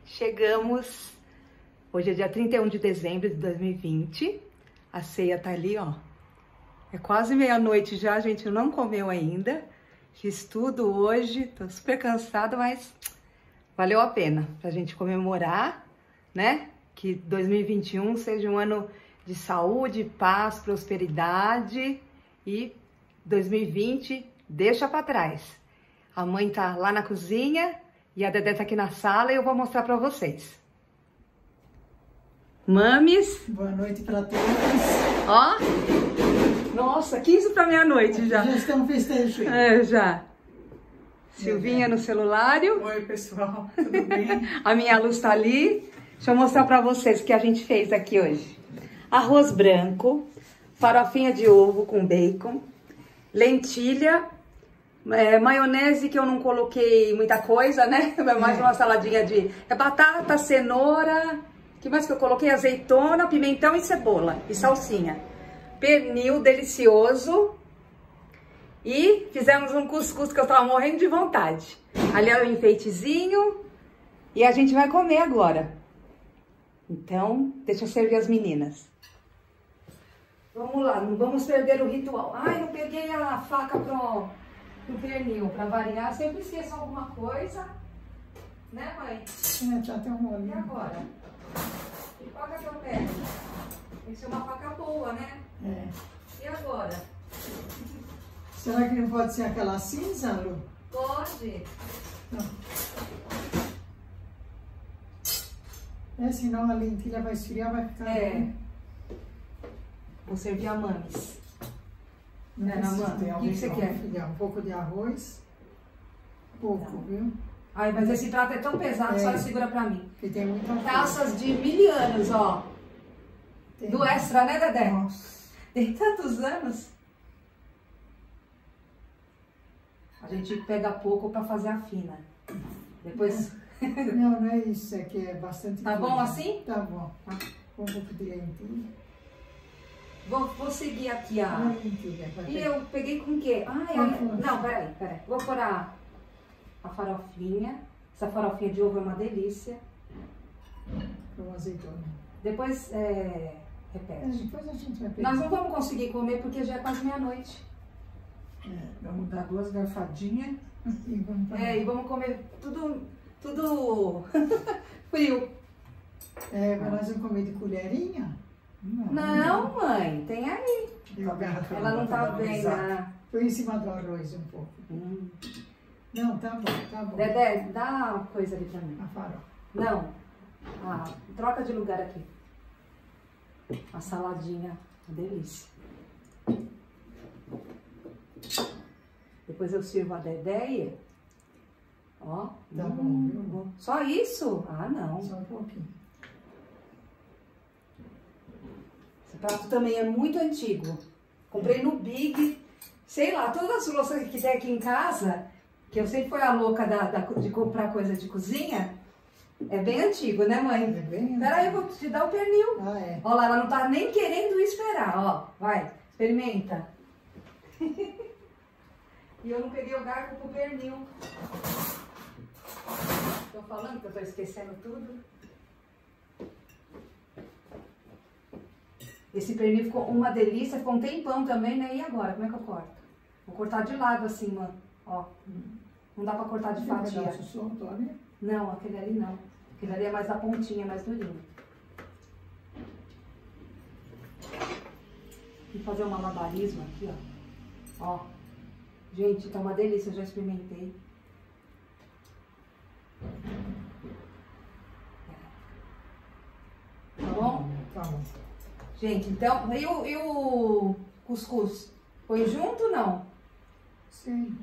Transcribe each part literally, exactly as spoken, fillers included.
Chegamos, hoje é dia trinta e um de dezembro de dois mil e vinte, a ceia tá ali, ó. É quase meia-noite já, a gente não comeu ainda. Fiz tudo hoje, tô super cansada, mas valeu a pena pra gente comemorar, né? Que dois mil e vinte e um seja um ano de saúde, paz, prosperidade e dois mil e vinte deixa pra trás. A mãe tá lá na cozinha e a Dedé tá aqui na sala e eu vou mostrar pra vocês. Mames. Boa noite pra todos. Ó. Nossa, quinze para meia-noite já. Já estão festejando. É, já. Silvinha no celulário. Oi, pessoal. Tudo bem? A minha luz tá ali. Deixa eu mostrar pra vocês o que a gente fez aqui hoje. Arroz branco, farofinha de ovo com bacon, lentilha, é, maionese que eu não coloquei muita coisa, né? É mais uma saladinha de é batata, cenoura, que mais que eu coloquei? Azeitona, pimentão e cebola e salsinha. Pernil delicioso e fizemos um cuscuz que eu tava morrendo de vontade. Ali é o enfeitezinho e a gente vai comer agora. Então, deixa eu servir as meninas. Vamos lá, não vamos perder o ritual. Ai, não peguei a faca pro, pro pernil, pra variar. Sempre esqueço alguma coisa. Né, mãe? É, já tem um molho. E agora? Que faca que eu pego? Tem que ser uma faca boa, né? É. E agora? Será que não pode ser aquela cinza, Lu? Pode. Não. É, senão a lentilha vai esfriar, vai ficar... É. Bem. Vou servir a mames. Não É, na precisa mãe. ter O que que você alguém, quer? filha, um pouco de arroz. Pouco, Tá. viu? Ai, mas esse prato é tão pesado, É. só segura pra mim. Porque tem muita coisa. Taças de mil anos, ó. Tem. Do extra, né, Dedé? Nossa. Tem tantos anos. A gente pega pouco pra fazer a fina. Depois... Não, não é isso, é que é bastante Tá coisa. bom assim? Tá bom. Com um pouco de lentilha. Vou, vou seguir aqui a... Ah, lentilha. vai E pegar. eu peguei com o quê? Ai, Qual ai, foi? não, peraí, peraí. Vou pôr a, a farofinha. Essa farofinha de ovo é uma delícia. Com azeitona. Depois, é, É, repete. depois a gente vai pegar. Nós não vamos conseguir comer porque já é quase meia-noite. É, vamos dar duas garfadinhas e vamos para É, e vamos comer tudo, tudo frio. É, mas nós vamos comer de colherinha? Não, mãe, tem aí. Deu a garrafa. Ela não tá vendo, né? Foi em cima do arroz um pouco. Hum. Não, tá bom, tá bom. Dedé, dá uma coisa ali pra mim. A farofa. Não. Ah, troca de lugar aqui. A saladinha, uma delícia. Depois eu sirvo a Dedé. Ó. Tá bom, hum, viu? bom. Só isso? Ah, não. Só um pouquinho. Esse prato também é muito antigo. Comprei no Big. Sei lá, todas as louças que tem aqui em casa, que eu sempre fui a louca da, da- de comprar coisa de cozinha, é bem antigo, né, mãe? É bem... Peraí, eu vou te dar o pernil. Ah, é. Olha lá, ela não tá nem querendo esperar, ó. Vai, experimenta. E eu não peguei o garfo pro pernil. Tô falando que eu tô esquecendo tudo. Esse pernil ficou uma delícia, ficou um tempão também, né? E agora, como é que eu corto? Vou cortar de lado assim, mano. Ó, não dá pra cortar de Tem um fatia. pedaço solto, olha. Não, aquele ali não. Aquele ali é mais da pontinha, mais durinho. Vou fazer um malabarismo aqui, ó. Ó. Gente, tá uma delícia, eu já experimentei. Tá bom? Tá bom. Gente, então, e o, e o cuscuz? Foi junto ou não? Sim.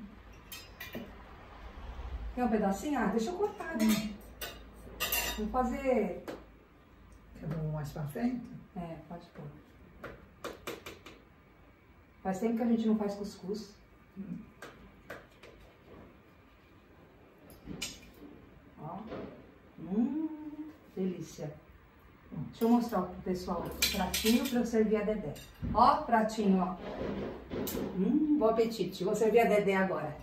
Tem um pedacinho? Ah, deixa eu cortar, né? Vou fazer... Quer ver mais pra frente? É, pode pôr. Faz tempo que a gente não faz cuscuz. Hum. Ó. Hum, delícia. Deixa eu mostrar pro pessoal o pratinho para eu servir a Dedé. Ó, pratinho, ó. Hum, bom apetite. Vou servir a Dedé agora.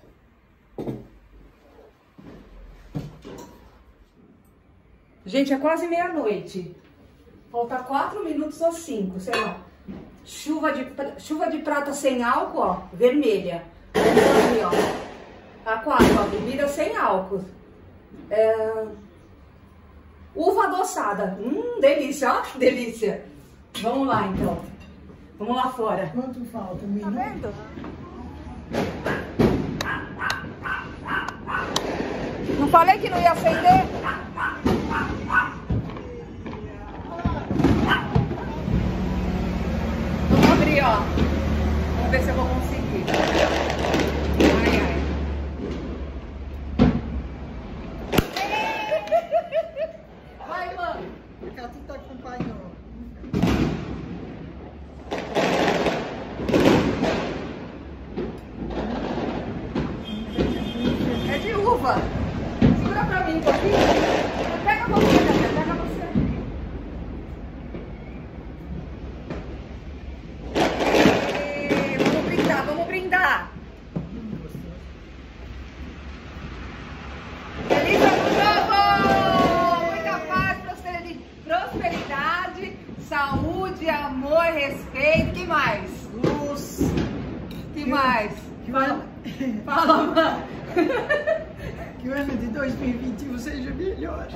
Gente, é quase meia-noite. Falta quatro minutos ou cinco, sei lá. Chuva de, chuva de prata sem álcool, ó, vermelha. Ali, ó. A quatro, ó, bebida sem álcool. É... Uva adoçada. Hum, delícia, ó, delícia. Vamos lá, então. Vamos lá fora. Quanto falta? Um minuto? Tá vendo? Não falei que não ia acender? Vamos abrir, ó. Vamos ver se eu vou conseguir. Ai, ai. Vai, mãe. A Catu tá acompanhando. É de uva. Segura pra mim um pouquinho. Pega você, Gabriel. Pega você. E vamos brindar, vamos brindar. Feliz ano novo! Muita paz, prosperi- prosperidade, saúde, amor, respeito. Que mais? Luz. Que mais? Que Fala, ano- fala, mãe. Que o ano de dois mil e vinte e um seja melhor.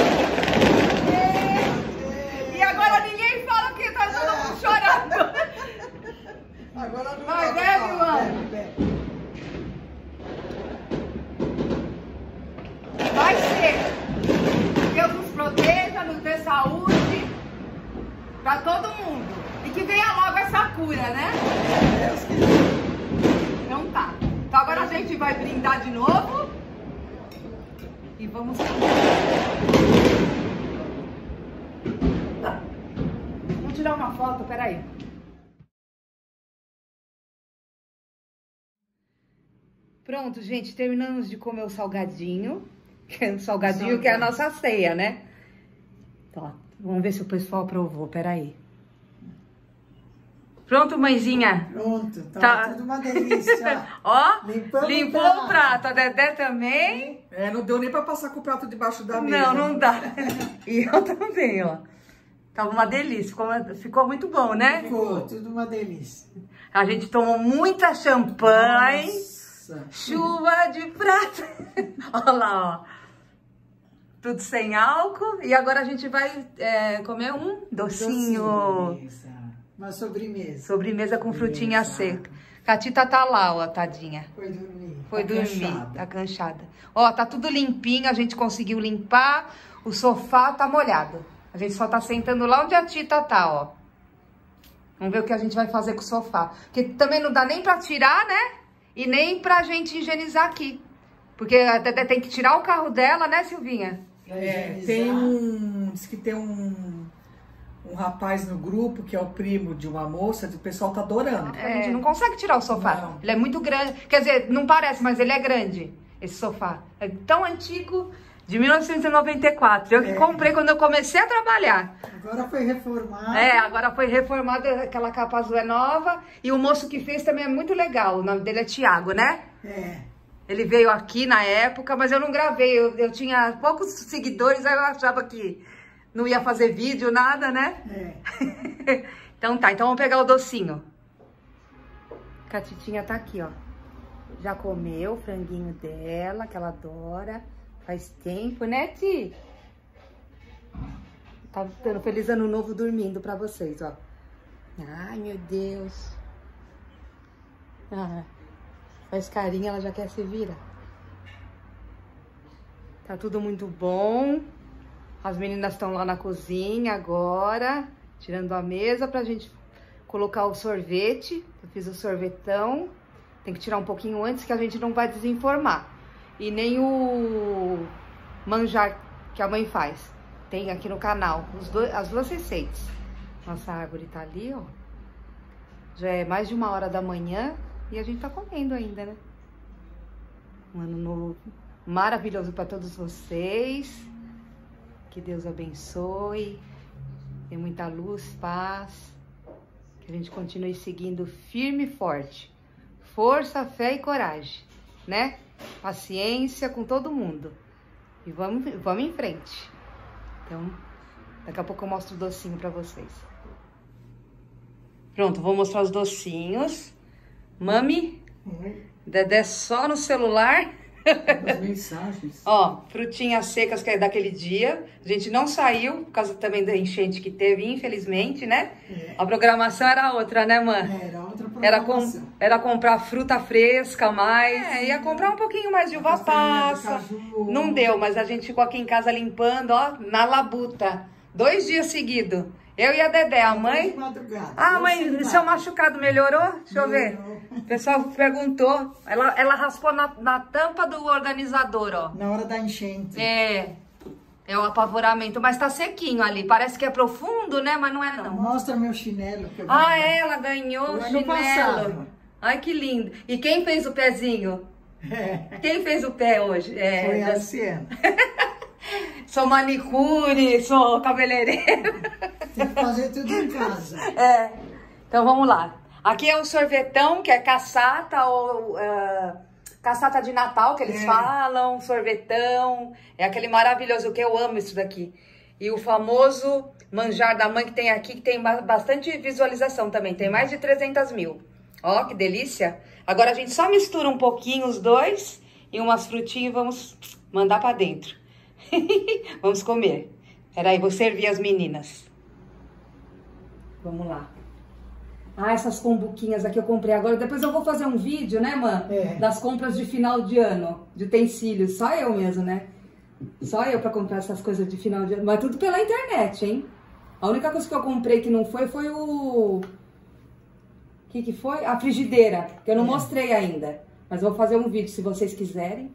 E agora ninguém fala que tá todo mundo chorando. Agora não Vai, dá pra bebe, falar. mano. Bebe, bebe. Vai ser. Deus nos proteja, nos dê saúde pra todo mundo. E que venha logo essa cura, né? Deus quiser. Então tá. Então agora a gente vai brindar de novo. E vamos... Vamos tirar uma foto, peraí. Pronto, gente, terminamos de comer o salgadinho. Que é o salgadinho que é a nossa ceia, né? Então, vamos ver se o pessoal aprovou, peraí. Pronto, mãezinha? Pronto, tá, Tá. tudo uma delícia. Ó, Limpamos limpou o prato. o prato. A Dedé também? É, não deu nem pra passar com o prato debaixo da mesa. Não, não dá. E eu também, ó. Tava uma delícia. Ficou, ficou muito bom, né? Ficou tudo uma delícia. A gente tomou muita champanhe. Nossa. Chuva de prata. Olha lá, ó. Tudo sem álcool. E agora a gente vai é, comer um docinho. Sobremesa. Uma sobremesa. Sobremesa com frutinha Exato. seca. Catita tá lá, ó, tadinha. Foi dormir. Foi Tá dormir, cansada. tá cansada. Ó, tá tudo limpinho, a gente conseguiu limpar. O sofá tá molhado. A gente só tá sentando lá onde a Tita tá, ó. Vamos ver o que a gente vai fazer com o sofá. Porque também não dá nem pra tirar, né? E nem pra gente higienizar aqui. Porque a Dedé tem que tirar o carro dela, né, Silvinha? É, tem um... Diz que tem um... Um rapaz no grupo que é o primo de uma moça, o pessoal tá adorando. A gente não consegue tirar o sofá. Não. Ele é muito grande. Quer dizer, não parece, mas ele é grande, esse sofá. É tão antigo, de mil novecentos e noventa e quatro. Eu que É. comprei quando eu comecei a trabalhar. Agora foi reformado. É, agora foi reformada, aquela capa azul é nova. E o moço que fez também é muito legal. O nome dele é Tiago, né? É. Ele veio aqui na época, mas eu não gravei. Eu, eu tinha poucos seguidores, aí eu achava que não ia fazer vídeo, nada, né? É. Então tá, então vamos pegar o docinho. Catitinha tá aqui, ó. Já comeu o franguinho dela, que ela adora. Faz tempo, né, Ti? Tá dando feliz ano novo dormindo pra vocês, ó. Ai, meu Deus. Ah, faz carinho, ela já quer se virar. Tá tudo muito bom. As meninas estão lá na cozinha agora, tirando a mesa pra gente colocar o sorvete. Eu fiz o sorvetão. Tem que tirar um pouquinho antes que a gente não vai desenformar. E nem o manjar que a mãe faz. Tem aqui no canal os dois, as duas receitas. Nossa árvore tá ali, ó. Já é mais de uma hora da manhã e a gente tá comendo ainda, né? Um ano novo maravilhoso pra todos vocês. Que Deus abençoe, dê muita luz, paz, que a gente continue seguindo firme e forte. Força, fé e coragem, né? Paciência com todo mundo. E vamos, vamos em frente. Então, daqui a pouco eu mostro o docinho pra vocês. Pronto, vou mostrar os docinhos. Mami, Oi. Dedé só no celular. As mensagens. Ó, frutinhas secas que é daquele dia. A gente não saiu, por causa também da enchente que teve, infelizmente, né? É. A programação era outra, né, mãe? Era outra Era, programação. com, era comprar fruta fresca mais. É, ia comprar um pouquinho mais de uva passa. Não deu, mas a gente ficou aqui em casa limpando, ó, na labuta. Dois dias seguidos. Eu e a Dedé, a mãe... Ah, mãe, seu machucado melhorou? Deixa eu ver. O pessoal perguntou. Ela, ela raspou na, na tampa do organizador, ó. Na hora da enchente. É, é o apavoramento. Mas tá sequinho ali. Parece que é profundo, né? Mas não é, não. Mostra meu chinelo. Que eu Ah, ganhei. é, ela ganhou o ano chinelo. passado. Ai, que lindo. E quem fez o pezinho? É. Quem fez o pé hoje? É, Foi a da- Luciana. Sou manicure, sou cabeleireiro. Tem que fazer tudo em casa. É. Então vamos lá. Aqui é o sorvetão, que é caçata ou ah, caçata de Natal, que eles É. falam, sorvetão. É aquele maravilhoso que eu amo isso daqui. E o famoso manjar da mãe que tem aqui, que tem ba- bastante visualização também. Tem mais de trezentas mil. Ó, que delícia. Agora a gente só mistura um pouquinho os dois e umas frutinhas e vamos mandar pra dentro. Vamos comer. Peraí, vou servir as meninas. Vamos lá. Ah, essas combuquinhas aqui eu comprei agora. Depois eu vou fazer um vídeo, né, mãe? É. Das compras de final de ano, de utensílios. Só eu mesmo, né? Só eu pra comprar essas coisas de final de ano. Mas tudo pela internet, hein? A única coisa que eu comprei que não foi, foi o... O que que foi? A frigideira, que eu não É. mostrei ainda. Mas eu vou fazer um vídeo, se vocês quiserem.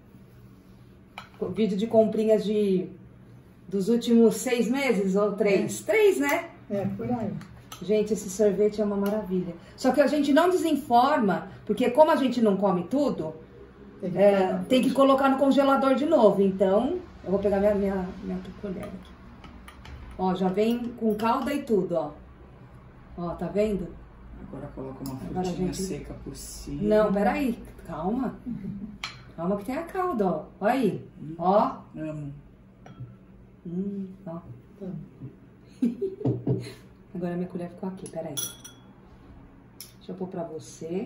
Vídeo de comprinhas de... Dos últimos seis meses ou três? Três, né? É, por aí. Gente, esse sorvete é uma maravilha. Só que a gente não desinforma, porque como a gente não come tudo, Tem que, é, pegar. tem que colocar no congelador de novo. Então, eu vou pegar minha, minha, minha colher aqui. Ó, já vem com calda e tudo, ó. Ó, tá vendo? Agora coloca uma Agora a frutinha gente- seca por cima. Não, peraí. Calma. Calma que tem a calda, ó. Olha aí. Ó. Amo. Hum, ó. Agora minha colher ficou aqui, peraí. Deixa eu pôr pra você.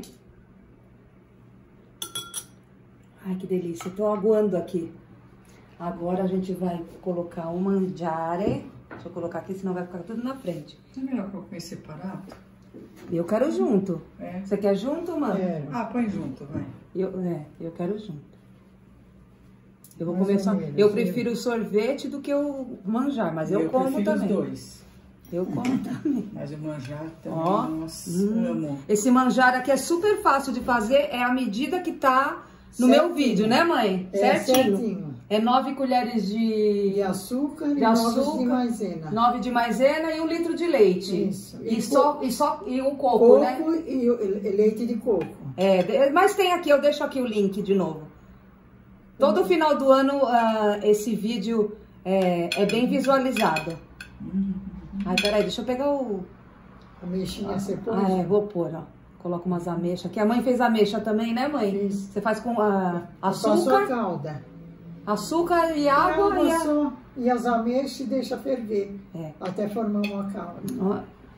Ai, que delícia. Eu tô aguando aqui. Agora a gente vai colocar um mangiare. Deixa eu colocar aqui, senão vai ficar tudo na frente. É melhor que eu comer separado? Eu quero junto. É. Você quer junto, mano? É. Ah, põe junto, vai. Eu, é, eu quero junto. Eu vou Mais comer ou só. menos, Eu né? prefiro o sorvete do que o manjar, mas eu, eu como prefiro também. os dois. Eu como também. Mas o manjar também, Ó, nossa, hum. amo. Esse manjar aqui é super fácil de fazer, é a medida que tá no meu Certinho. vídeo, né, mãe? É, certinho. certinho. É nove colheres de, De açúcar e de nove açúcar, de maisena. nove de maisena e um litro de leite. Isso. E, E só, e só e o coco, Coco né? e, o- e leite de coco. É, de- mas tem aqui, eu deixo aqui o link de novo. Todo final do ano ah, esse vídeo é, é bem visualizado. Ai, peraí, deixa eu pegar o... A mexinha você põe. Ah, é, vou pôr, ó. Coloca umas ameixas aqui. A mãe fez ameixa também, né, mãe? Fiz. Você faz com ah, Passou a açúcar, calda. açúcar e água e a... só, e as ameixas e deixa ferver. É. Até formar uma calda. Ó.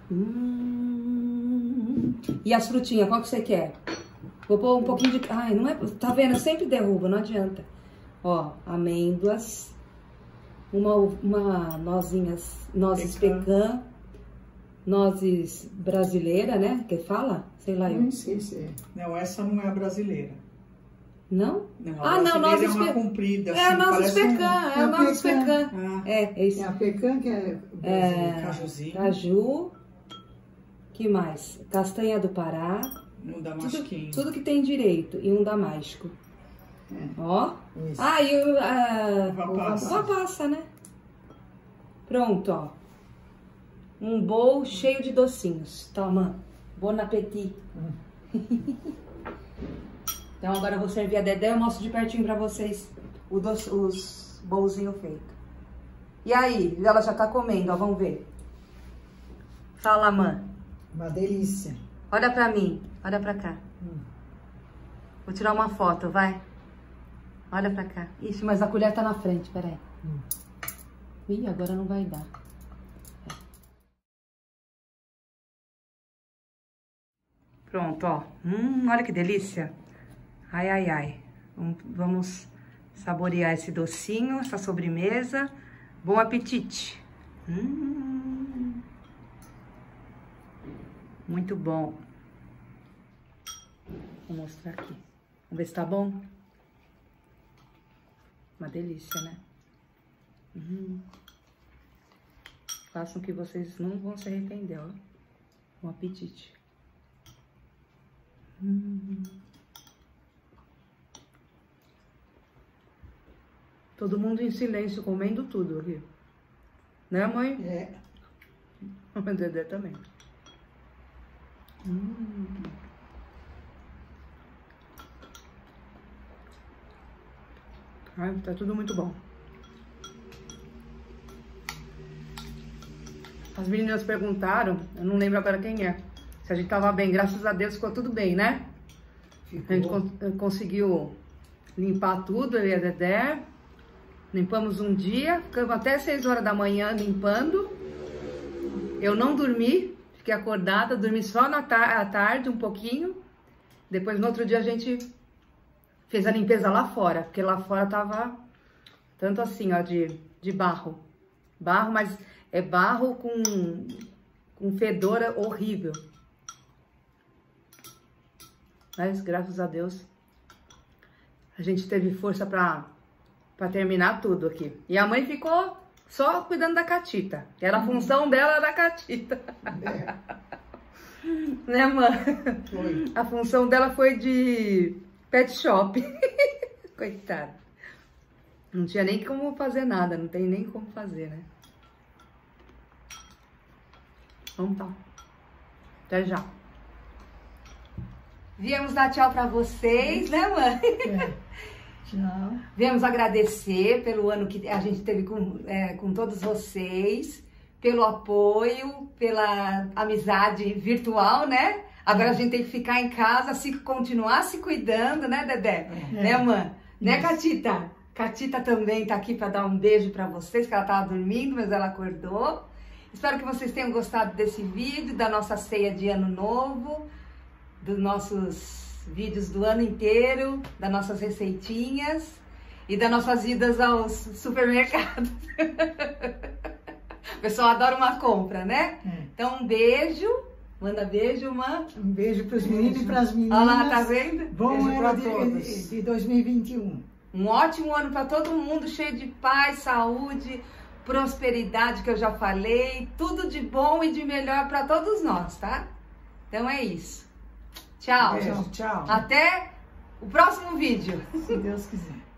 Hum. E as frutinhas, qual que você quer? Vou pôr um pouquinho de... Ai, não é... Tá vendo? Eu sempre derrubo, não adianta. Ó, amêndoas. Uma, uma nozinhas... Nozes Pecan. pecan. Nozes brasileira, né? Que fala? Sei lá eu. Não sei se é. Não, essa não é a brasileira. Não? Não, Ah, não, nozes é uma pe- comprida. É a nozes parece um- pecan, é a é nozes pecan. pecan. Ah. É, é isso. É a pecan que é, É, cajuzinho. caju. Que mais? Castanha do Pará. Um Tudo, damasquinho. tudo que tem direito. E um damasco. É. Ó. Isso. Ah, e o... A, Uva uva passa. uva passa, né? Pronto, ó. Um bowl cheio de docinhos. Toma. Bon appétit. Então agora eu vou servir a Dedé. Eu mostro de pertinho pra vocês o doce, os bolzinhos feitos. E aí? Ela já tá comendo, ó. Vamos ver. Fala, mãe. Uma delícia. Olha pra mim. Olha pra cá. Hum. Vou tirar uma foto, vai. Olha pra cá. Ixi, mas a colher tá na frente, peraí. Hum. Ih, agora não vai dar. Pronto, ó. Hum, olha que delícia. Ai, ai, ai. Vamos saborear esse docinho, essa sobremesa. Bom apetite. Hum, muito bom. Vou mostrar aqui. Vamos ver se tá bom. Uma delícia, né? Hum. Façam que vocês não vão se arrepender, ó. Bom apetite. Hum. Todo mundo em silêncio, comendo tudo aqui. Né, mãe? É. O Dedé também. Hum. Ai, tá tudo muito bom. As meninas perguntaram, eu não lembro agora quem é, se a gente tava bem. Graças a Deus ficou tudo bem, né? Ficou. A gente con conseguiu limpar tudo, eu e a Dedé. Limpamos um dia, ficamos até seis horas da manhã limpando. Eu não dormi, fiquei acordada, dormi só na ta à tarde um pouquinho. Depois no outro dia a gente fez a limpeza lá fora, porque lá fora tava tanto assim, ó, de, de barro. Barro, mas é barro com, com fedor horrível. Mas graças a Deus a gente teve força pra... Pra terminar tudo aqui. E a mãe ficou só cuidando da Catita. Que era a função dela da Catita. É. Né, mãe? Foi. A função dela foi de pet shop. Coitada. Não tinha nem como fazer nada. Não tem nem como fazer, né? Então tá. Até já. Viemos dar tchau pra vocês, né, mãe? É. Tchau. Viemos agradecer pelo ano que a gente teve com, é, com todos vocês, pelo apoio, pela amizade virtual, né? Agora a gente tem que ficar em casa, se, continuar se cuidando, né, Dedé? É. Né, mãe? Né, Catita? Catita também tá aqui para dar um beijo para vocês, que ela tava dormindo, mas ela acordou. Espero que vocês tenham gostado desse vídeo, da nossa ceia de ano novo, dos nossos vídeos do ano inteiro, das nossas receitinhas e das nossas idas aos supermercados. O pessoal adora uma compra, né? É. Então, um beijo. Manda beijo, mãe. Um beijo para os meninos e para as meninas. Olha lá, tá vendo? Bom ano de, de, de dois mil e vinte e um. Um ótimo ano para todo mundo, cheio de paz, saúde, prosperidade, que eu já falei. Tudo de bom e de melhor para todos nós, tá? Então é isso. Tchau. Beijo, tchau. Até o próximo vídeo. Se Deus quiser.